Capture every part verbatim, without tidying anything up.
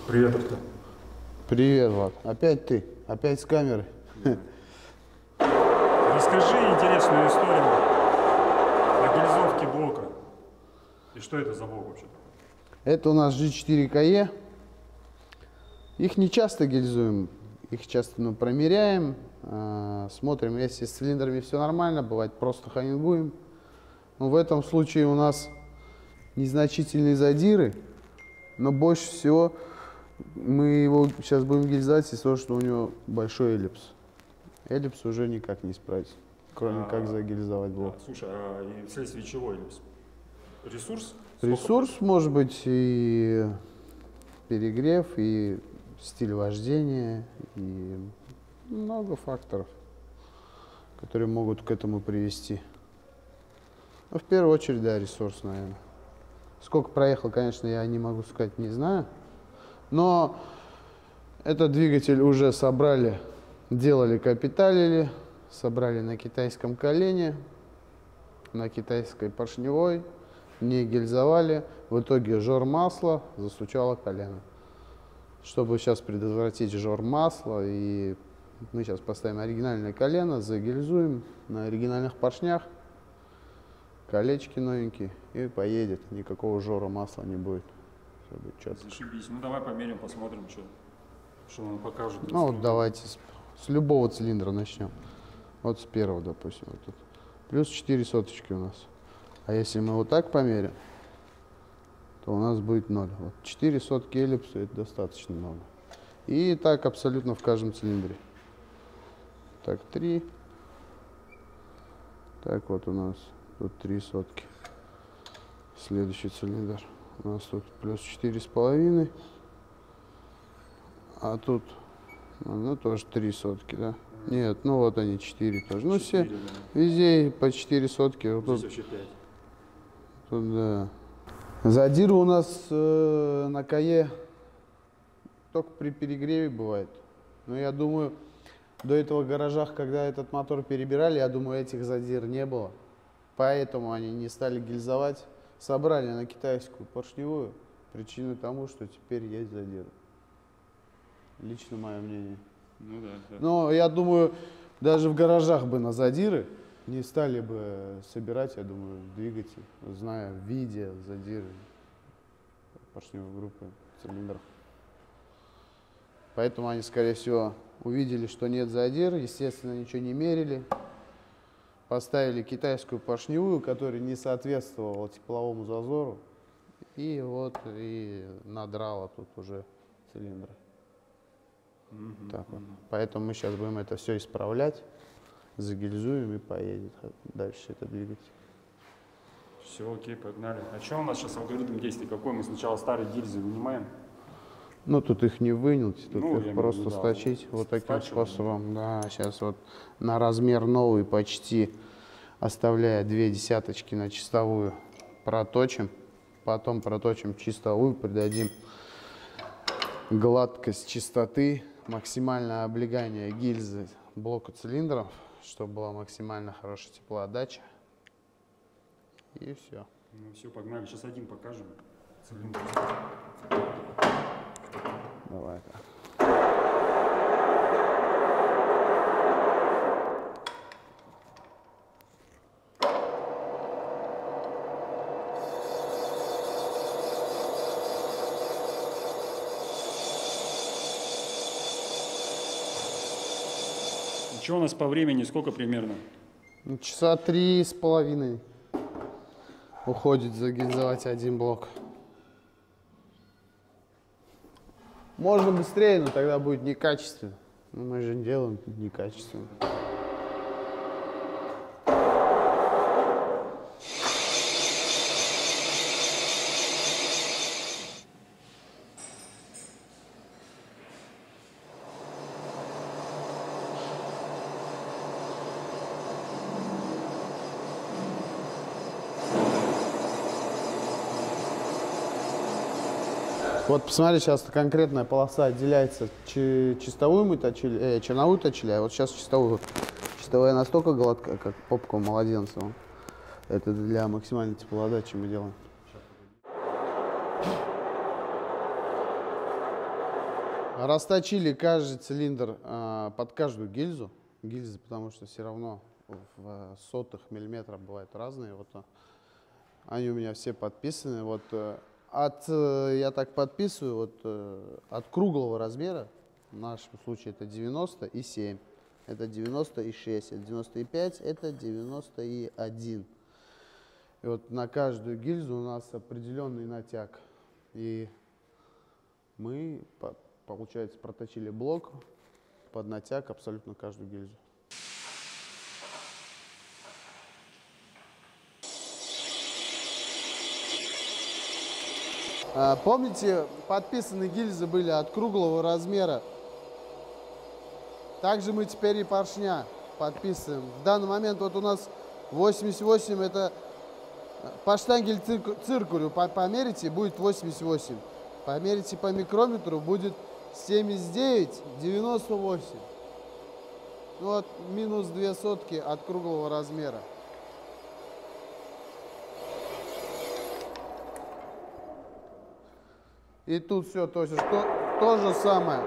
Привет, Артем. Привет, Влад. Опять ты? Опять с камерой? Расскажи интересную историю о гильзовке блока. И что это за блок вообще? Это у нас джи четыре кей и. Их не часто гильзуем, их часто ну, промеряем, э, смотрим, если с цилиндрами все нормально, бывает просто хамингуем. Но в этом случае у нас незначительные задиры, но больше всего мы его сейчас будем гильзовать из-за того, что у него большой эллипс. Эллипс уже никак не исправить, кроме а, как загильзовать блок. А, слушай, а и вследствие чего эллипс? Ресурс? Ресурс Сколько? может быть и перегрев, и стиль вождения, и много факторов, которые могут к этому привести. Но в первую очередь, да, ресурс, наверное. Сколько проехал, конечно, я не могу сказать, не знаю. Но этот двигатель уже собрали, делали, капиталили, собрали на китайском колене, на китайской поршневой, не гильзовали. В итоге жор масла засучало колено. Чтобы сейчас предотвратить жор масла, и мы сейчас поставим оригинальное колено, загильзуем на оригинальных поршнях, колечки новенькие, и поедет. Никакого жора масла не будет. Все будет четко. Зашибись. Ну давай померим, посмотрим, что, что он покажет. Ну вот давайте с, с любого цилиндра начнем. Вот с первого, допустим. Вот тут. Плюс четыре соточки у нас. А если мы вот так померим, то у нас будет ноль. Вот четыре сотки эллипса, это достаточно много. И так абсолютно в каждом цилиндре. Так, три. Так, вот у нас тут три сотки. Следующий цилиндр. У нас тут плюс четыре с половиной. А тут, ну, тоже три сотки, да? Нет, ну вот они, четыре тоже. Ну, все, да. Везде по четыре сотки. Вот здесь тут, вообще пять. Тут, да. Задиры у нас э, на КЕ только при перегреве бывает. Но я думаю, до этого в гаражах, когда этот мотор перебирали, я думаю, этих задир не было. Поэтому они не стали гильзовать. Собрали на китайскую поршневую. Причина тому, что теперь есть задиры. Лично мое мнение. Ну, да, да. Но я думаю, даже в гаражах бы на задиры не стали бы собирать, я думаю, двигатель, зная в виде задиры поршневой группы цилиндров. Поэтому они, скорее всего, увидели, что нет задир, естественно, ничего не мерили. Поставили китайскую поршневую, которая не соответствовала тепловому зазору. И вот и надрала тут уже цилиндры. Mm-hmm. Так вот. Поэтому мы сейчас будем это все исправлять, загильзуем и поедет дальше этот двигатель. Все, окей, погнали. А что у нас сейчас алгоритм действий? Какой? Мы сначала старые гильзы вынимаем? Ну, тут их не вынуть, тут ну, их просто виду, да, сточить вот, вот таким стачиваем. способом. Да, сейчас вот на размер новый почти, оставляя две десяточки на чистовую, проточим. Потом проточим чистовую, придадим гладкость, чистоты, максимальное облегание гильзы блока цилиндров, чтобы была максимально хорошая теплоотдача. И все. Ну все, погнали. Сейчас один покажем. Цилиндр. Давай так. Что у нас по времени, сколько примерно? Часа три с половиной уходит загильзовать один блок. Можно быстрее, но тогда будет некачественно. Но мы же делаем некачественно. Вот посмотри, сейчас конкретная полоса отделяется. Чистовую мы точили, э, черновую точили, а вот сейчас чистовую. Чистовая настолько гладкая, как попка у младенца. Это для максимальной теплоотдачи мы делаем. Расточили каждый цилиндр э, под каждую гильзу. Гильзы, потому что все равно в сотых миллиметров бывают разные. Вот, они у меня все подписаны. Вот, э, от, э, я так подписываю, вот, э, от круглого размера, в нашем случае это девяносто и семь, это девяносто и шесть, это девяносто и пять, это девяносто и один. И вот на каждую гильзу у нас определенный натяг. И мы, получается, проточили блок под натяг абсолютно каждую гильзу. А, помните, подписаны гильзы были от круглого размера. Также мы теперь и поршня подписываем. В данный момент вот у нас восемьдесят восемь, это по штангель циркулю померите, будет восемьдесят восемь. Померите по микрометру, будет семьдесят девять девяносто восемь. Ну вот минус две сотки от круглого размера. И тут все то, что, то же самое.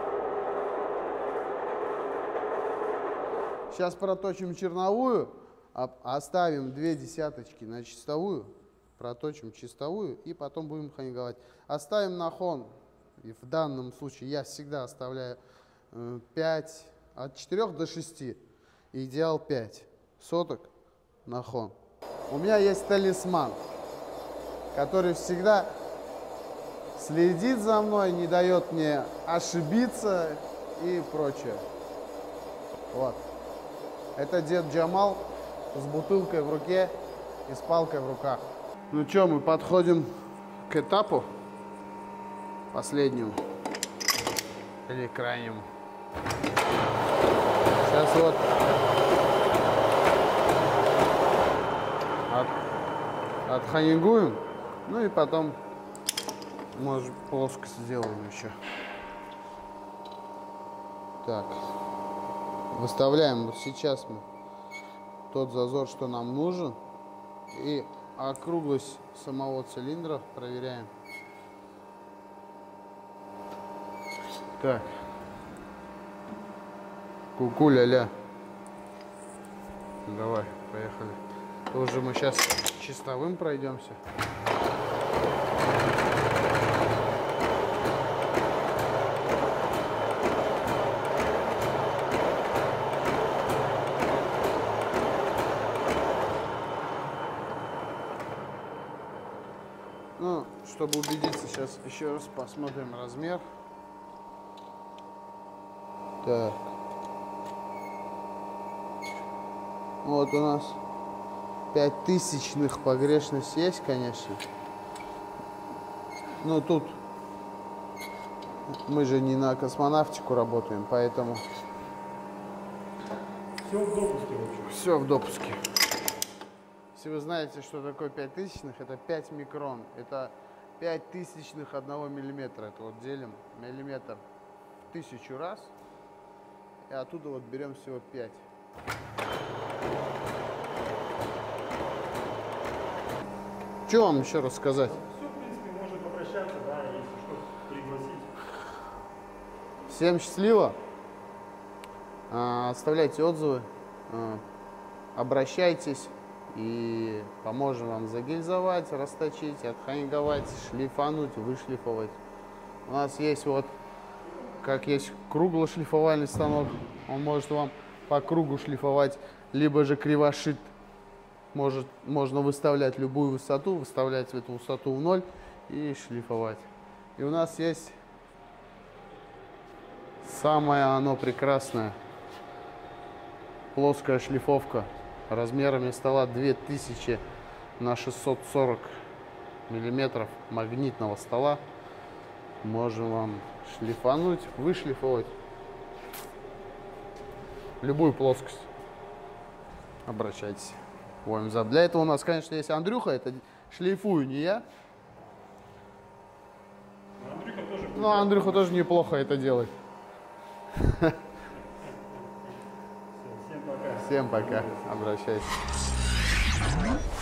Сейчас проточим черновую, оставим две десяточки на чистовую, проточим чистовую и потом будем ханговать. Оставим нахон. И в данном случае я всегда оставляю пять, от четырёх до шести. Идеал пять соток нахон. У меня есть талисман, который всегда следит за мной, не дает мне ошибиться и прочее. Вот. Это дед Джамал с бутылкой в руке и с палкой в руках. Ну что, мы подходим к этапу последнему или крайнему. Сейчас вот от, отханигуем, ну и потом, может, плоскость сделаем еще. Так, выставляем вот сейчас мы тот зазор, что нам нужен, и округлость самого цилиндра проверяем. Так, ку-ку ля-ля. Давай, поехали. Тоже мы сейчас чистовым пройдемся. Ну, чтобы убедиться, сейчас еще раз посмотрим размер. Так. Вот у нас пять тысячных погрешность есть, конечно. Но тут мы же не на космонавтику работаем, поэтому... Все в допуске вообще. Все в допуске. Если вы знаете, что такое пять тысячных, это пять микрон. Это пять тысячных одного миллиметра. Это вот делим миллиметр в тысячу раз. И оттуда вот берем всего пять. Что вам еще рассказать? Все, в принципе, можно попрощаться, да, если что, пригласить. Всем счастливо. Оставляйте отзывы. Обращайтесь. И поможем вам загильзовать, расточить, отханговать, шлифануть, вышлифовать. У нас есть вот, как есть круглошлифовальный станок, он может вам по кругу шлифовать, либо же кривошит. Может, можно выставлять любую высоту, выставлять эту высоту в ноль и шлифовать. И у нас есть самое оно прекрасное, плоская шлифовка. Размерами стола две тысячи на шестьсот сорок миллиметров магнитного стола. Можем вам шлифануть, вышлифовать любую плоскость. Обращайтесь. Будем за. Для этого у нас, конечно, есть Андрюха. Это шлифую не я. Андрюха тоже. Но Андрюха тоже неплохо это делает. Всем пока. Всем пока. Обращайтесь.